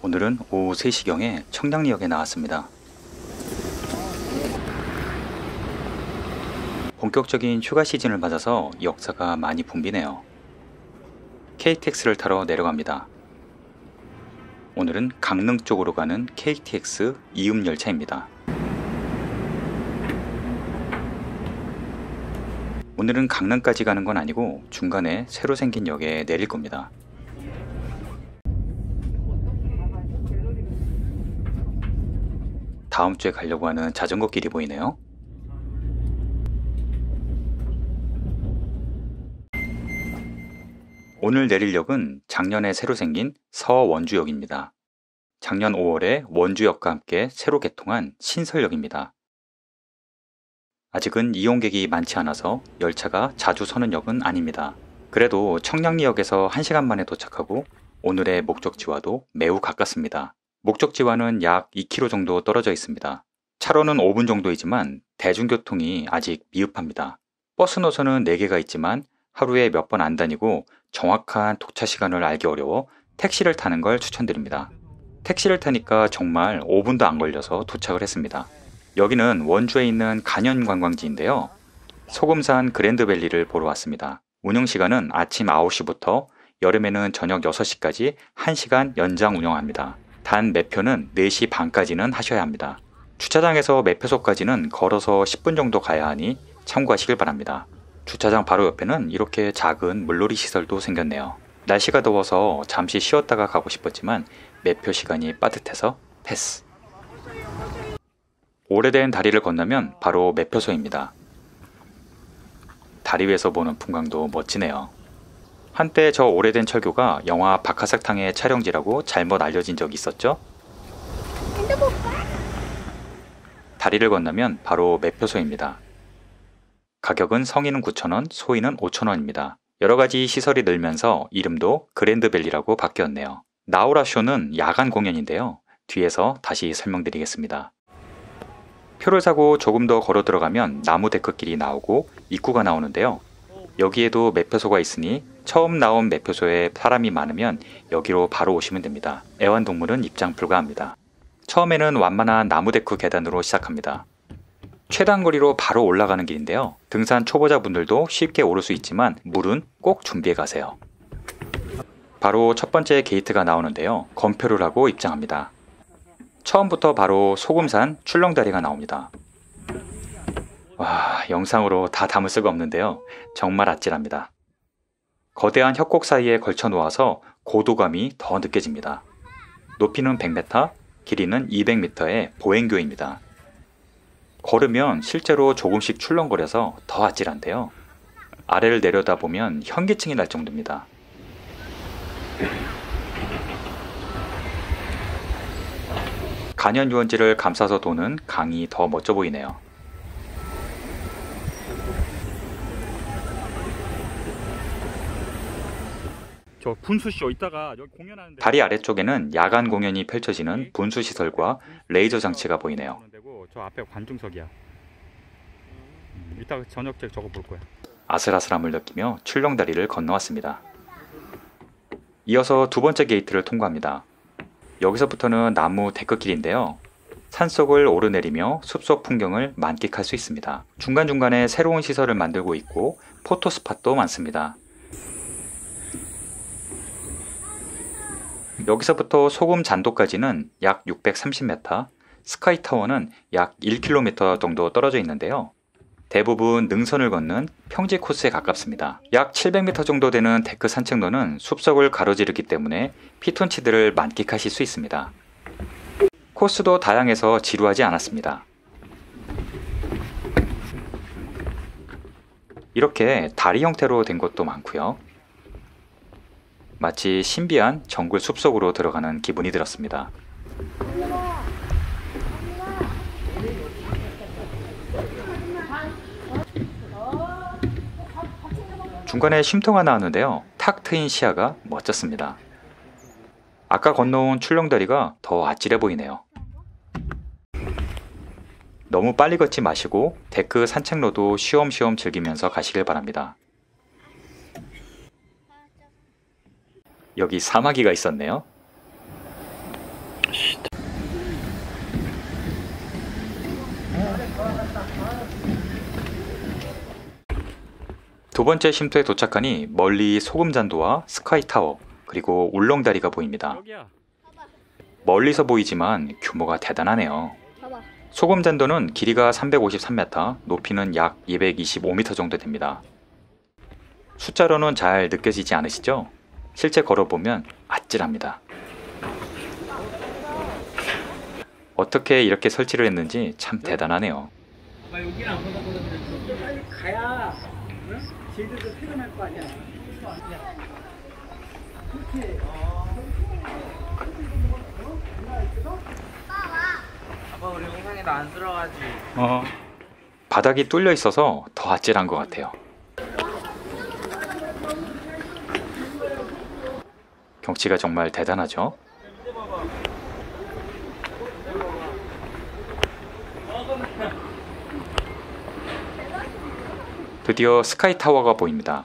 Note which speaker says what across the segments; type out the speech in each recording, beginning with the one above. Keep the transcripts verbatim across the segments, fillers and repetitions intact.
Speaker 1: 오늘은 오후 세 시경에 청량리역에 나왔습니다. 본격적인 휴가 시즌을 맞아서 역사가 많이 붐비네요. 케이티엑스를 타러 내려갑니다. 오늘은 강릉 쪽으로 가는 케이티엑스 이음 열차입니다. 오늘은 강릉까지 가는 건 아니고 중간에 새로 생긴 역에 내릴 겁니다. 다음 주에 가려고 하는 자전거 길이 보이네요. 오늘 내릴 역은 작년에 새로 생긴 서원주역입니다. 작년 오월에 원주역과 함께 새로 개통한 신설역입니다. 아직은 이용객이 많지 않아서 열차가 자주 서는 역은 아닙니다. 그래도 청량리역에서 한 시간 만에 도착하고 오늘의 목적지와도 매우 가깝습니다. 목적지와는 약 이 킬로미터 정도 떨어져 있습니다. 차로는 오 분 정도이지만 대중교통이 아직 미흡합니다. 버스 노선은 네 개가 있지만 하루에 몇 번 안 다니고 정확한 도착 시간을 알기 어려워 택시를 타는 걸 추천드립니다. 택시를 타니까 정말 오 분도 안 걸려서 도착을 했습니다. 여기는 원주에 있는 간현 관광지인데요. 소금산 그랜드밸리를 보러 왔습니다. 운영시간은 아침 아홉 시부터 여름에는 저녁 여섯 시까지 한 시간 연장 운영합니다. 단 매표는 네 시 반까지는 하셔야 합니다. 주차장에서 매표소까지는 걸어서 십 분 정도 가야 하니 참고하시길 바랍니다. 주차장 바로 옆에는 이렇게 작은 물놀이 시설도 생겼네요. 날씨가 더워서 잠시 쉬었다가 가고 싶었지만 매표 시간이 빠듯해서 패스. 오래된 다리를 건너면 바로 매표소입니다. 다리 위에서 보는 풍광도 멋지네요. 한때 저 오래된 철교가 영화 박하사탕의 촬영지라고 잘못 알려진 적이 있었죠? 다리를 건너면 바로 매표소입니다. 가격은 성인은 구천 원, 소인은 오천 원입니다. 여러가지 시설이 늘면서 이름도 그랜드밸리라고 바뀌었네요. 나우라쇼는 야간 공연인데요. 뒤에서 다시 설명드리겠습니다. 표를 사고 조금 더 걸어 들어가면 나무 데크길이 나오고 입구가 나오는데요. 여기에도 매표소가 있으니 처음 나온 매표소에 사람이 많으면 여기로 바로 오시면 됩니다. 애완동물은 입장 불가합니다. 처음에는 완만한 나무데크 계단으로 시작합니다. 최단거리로 바로 올라가는 길인데요. 등산 초보자분들도 쉽게 오를 수 있지만 물은 꼭 준비해 가세요. 바로 첫 번째 게이트가 나오는데요. 검표를 하고 입장합니다. 처음부터 바로 소금산 출렁다리가 나옵니다. 와, 영상으로 다 담을 수가 없는데요. 정말 아찔합니다. 거대한 협곡 사이에 걸쳐 놓아서 고도감이 더 느껴집니다. 높이는 백 미터, 길이는 이백 미터의 보행교입니다. 걸으면 실제로 조금씩 출렁거려서 더 아찔한데요. 아래를 내려다보면 현기증이 날 정도입니다. 간현 유원지를 감싸서 도는 강이 더 멋져 보이네요.
Speaker 2: 저 분수쇼 이따가 여기 공연하는데
Speaker 1: 다리 아래쪽에는 야간 공연이 펼쳐지는 분수시설과 레이저 장치가 보이네요.
Speaker 2: 저 앞에 관중석이야. 음, 이따가 저녁 때 저거 볼 거야.
Speaker 1: 아슬아슬함을 느끼며 출렁다리를 건너왔습니다. 이어서 두 번째 게이트를 통과합니다. 여기서부터는 나무 데크길인데요. 산속을 오르내리며 숲속 풍경을 만끽할 수 있습니다. 중간중간에 새로운 시설을 만들고 있고 포토스팟도 많습니다. 여기서부터 소금 잔도까지는 약 육백삼십 미터, 스카이타워는 약 일 킬로미터 정도 떨어져 있는데요. 대부분 능선을 걷는 평지 코스에 가깝습니다. 약 칠백 미터 정도 되는 데크 산책로는 숲속을 가로지르기 때문에 피톤치드를 만끽하실 수 있습니다. 코스도 다양해서 지루하지 않았습니다. 이렇게 다리 형태로 된 곳도 많고요. 마치 신비한 정글 숲속으로 들어가는 기분이 들었습니다. 중간에 쉼터가 나왔는데요. 탁 트인 시야가 멋졌습니다. 아까 건너온 출렁다리가 더 아찔해 보이네요. 너무 빨리 걷지 마시고 데크 산책로도 쉬엄쉬엄 즐기면서 가시길 바랍니다. 여기 사마귀가 있었네요. 두 번째 쉼터에 도착하니 멀리 소금잔도와 스카이타워 그리고 울렁다리가 보입니다.
Speaker 2: 여기야.
Speaker 1: 멀리서 보이지만 규모가 대단하네요.
Speaker 3: 봐봐.
Speaker 1: 소금잔도는 길이가 삼백오십삼 미터, 높이는 약 이백이십오 미터 정도 됩니다. 숫자로는 잘 느껴지지 않으시죠? 실제 걸어보면 아찔합니다. 어떻게 이렇게 설치를 했는지 참 대단하네요.
Speaker 4: 아, 여기는 안 가봤거든. 좀 빨리 가야, 응? 쟤들도 피곤할 거 아니야. 그렇지. 아빠 우리 영상에 나 안 들어가지.
Speaker 2: 어.
Speaker 1: 바닥이 뚫려 있어서 더 아찔한 것 같아요. 경치가 정말 대단하죠? 드디어 스카이타워가 보입니다.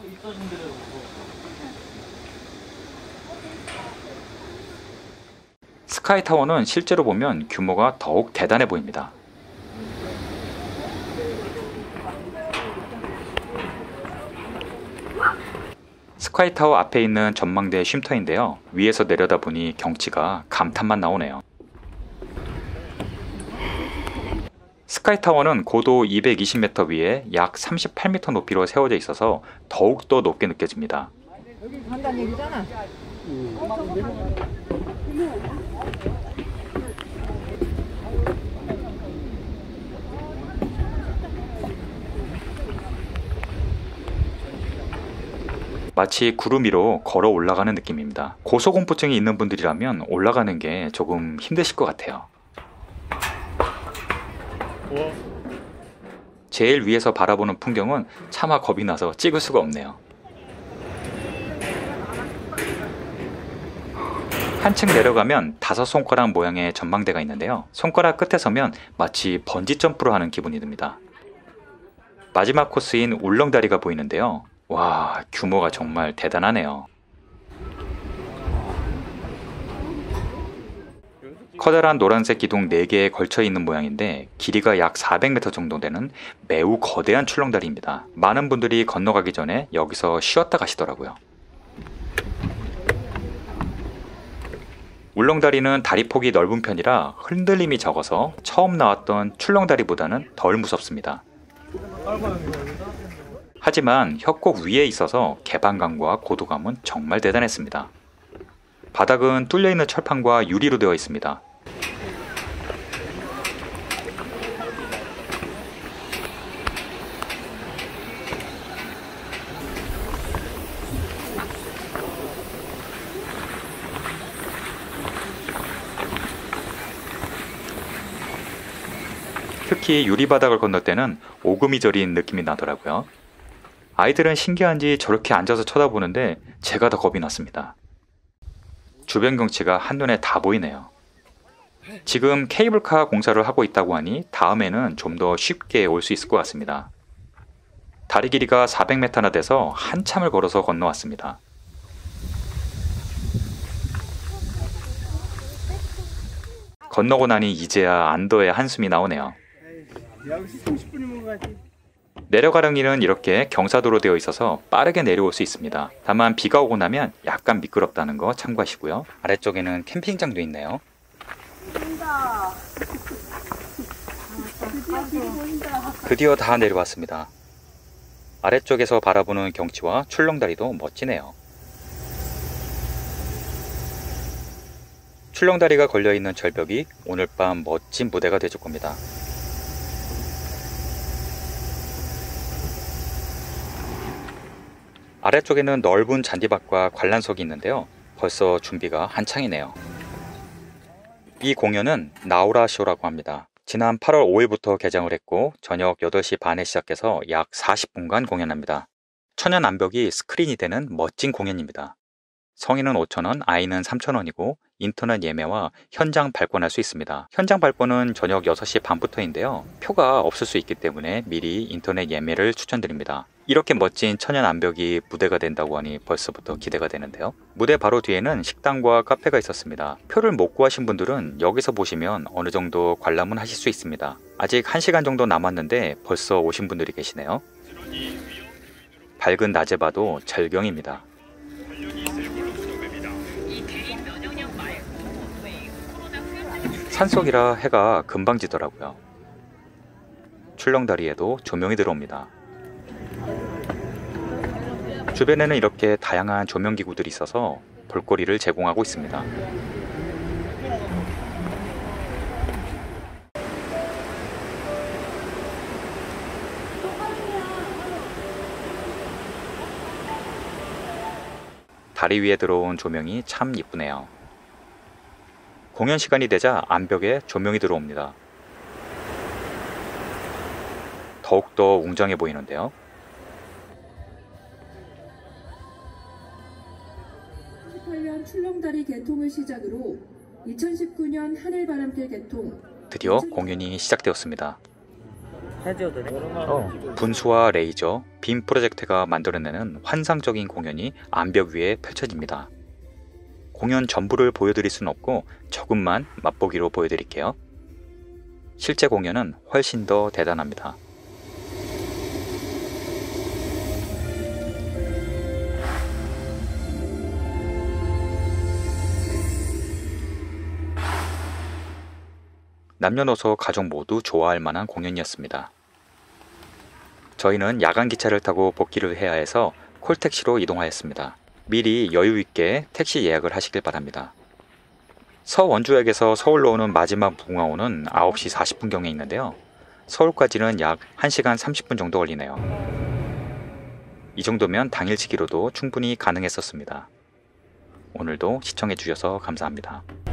Speaker 1: 스카이타워는 실제로 보면 규모가 더욱 대단해 보입니다. 스카이타워 앞에 있는 전망대 쉼터인데요. 위에서 내려다보니 경치가 감탄만 나오네요. 스카이타워는 고도 이백이십 미터 위에 약 삼십팔 미터 높이로 세워져 있어서 더욱더 높게 느껴집니다.
Speaker 3: 여기 간다는 얘기잖아.
Speaker 1: 마치 구름 위로 걸어 올라가는 느낌입니다. 고소공포증이 있는 분들이라면 올라가는 게 조금 힘드실 것 같아요.
Speaker 2: 우와.
Speaker 1: 제일 위에서 바라보는 풍경은 차마 겁이 나서 찍을 수가 없네요. 한층 내려가면 다섯 손가락 모양의 전망대가 있는데요. 손가락 끝에 서면 마치 번지 점프를 하는 기분이 듭니다. 마지막 코스인 울렁다리가 보이는데요. 와, 규모가 정말 대단하네요. 커다란 노란색 기둥 네 개에 걸쳐 있는 모양인데 길이가 약 사백 미터 정도 되는 매우 거대한 출렁다리입니다. 많은 분들이 건너가기 전에 여기서 쉬었다 가시더라고요. 울렁다리는 다리폭이 넓은 편이라 흔들림이 적어서 처음 나왔던 출렁다리보다는 덜 무섭습니다. 하지만 협곡 위에 있어서 개방감과 고도감은 정말 대단했습니다. 바닥은 뚫려있는 철판과 유리로 되어 있습니다. 특히 유리바닥을 건널 때는 오금이 저린 느낌이 나더라고요. 아이들은 신기한지 저렇게 앉아서 쳐다보는데 제가 더 겁이 났습니다. 주변 경치가 한눈에 다 보이네요. 지금 케이블카 공사를 하고 있다고 하니 다음에는 좀 더 쉽게 올 수 있을 것 같습니다. 다리 길이가 사백 미터나 돼서 한참을 걸어서 건너왔습니다. 건너고 나니 이제야 안도의 한숨이 나오네요.
Speaker 4: 여기서 삼십 분이면 가지.
Speaker 1: 내려가는 이렇게 경사도로 되어 있어서 빠르게 내려올 수 있습니다. 다만 비가 오고 나면 약간 미끄럽다는 거 참고하시고요. 아래쪽에는 캠핑장도 있네요.
Speaker 3: 보인다. 드디어 길이 보인다.
Speaker 1: 드디어 다 내려왔습니다. 아래쪽에서 바라보는 경치와 출렁다리도 멋지네요. 출렁다리가 걸려있는 절벽이 오늘 밤 멋진 무대가 되줄 겁니다. 아래쪽에는 넓은 잔디밭과 관람석이 있는데요. 벌써 준비가 한창이네요. 이 공연은 나우라 쇼라고 합니다. 지난 팔월 오일부터 개장을 했고 저녁 여덟 시 반에 시작해서 약 사십 분간 공연합니다. 천연 암벽이 스크린이 되는 멋진 공연입니다. 성인은 오천 원, 아이는 삼천 원이고 인터넷 예매와 현장 발권할 수 있습니다. 현장 발권은 저녁 여섯 시 반부터인데요. 표가 없을 수 있기 때문에 미리 인터넷 예매를 추천드립니다. 이렇게 멋진 천연 암벽이 무대가 된다고 하니 벌써부터 기대가 되는데요. 무대 바로 뒤에는 식당과 카페가 있었습니다. 표를 못 구하신 분들은 여기서 보시면 어느 정도 관람은 하실 수 있습니다. 아직 한 시간 정도 남았는데 벌써 오신 분들이 계시네요. 밝은 낮에 봐도 절경입니다. 산속이라 해가 금방 지더라고요. 출렁다리에도 조명이 들어옵니다. 주변에는 이렇게 다양한 조명기구들이 있어서 볼거리를 제공하고 있습니다. 다리 위에 들어온 조명이 참 이쁘네요. 공연 시간이 되자 암벽에 조명이 들어옵니다. 더욱더 웅장해 보이는데요.
Speaker 5: 이천십팔 년 출렁다리 개통을 시작으로 이천십구 년 하늘바람길 개통,
Speaker 1: 드디어 공연이 시작되었습니다.
Speaker 4: 어.
Speaker 1: 분수와 레이저, 빔 프로젝트가 만들어내는 환상적인 공연이 암벽 위에 펼쳐집니다. 공연 전부를 보여드릴 수는 없고 조금만 맛보기로 보여드릴게요. 실제 공연은 훨씬 더 대단합니다. 남녀노소 가족 모두 좋아할 만한 공연이었습니다. 저희는 야간 기차를 타고 복귀를 해야 해서 콜택시로 이동하였습니다. 미리 여유있게 택시 예약을 하시길 바랍니다. 서원주역에서 서울로 오는 마지막 무궁화호는 아홉 시 사십 분경에 있는데요. 서울까지는 약 한 시간 삼십 분 정도 걸리네요. 이 정도면 당일치기로도 충분히 가능했었습니다. 오늘도 시청해주셔서 감사합니다.